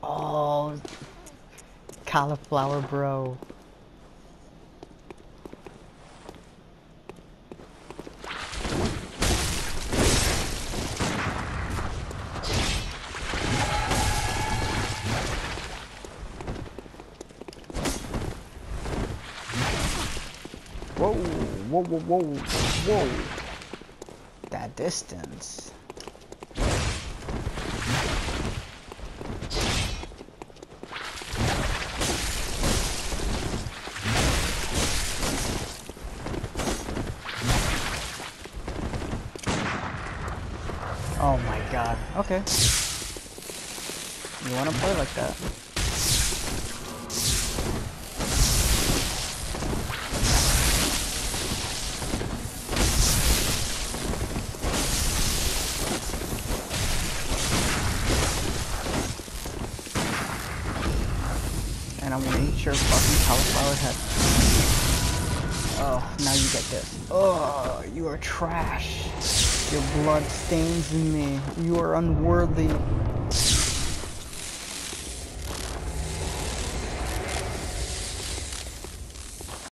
Oh, cauliflower bro. Whoa, whoa, whoa, whoa, whoa. That distance. Oh my god. Okay. You wanna play like that? And I'm gonna eat your fucking cauliflower head. Oh, now you get this. Oh, you are trash. Your blood stains me. You are unworthy.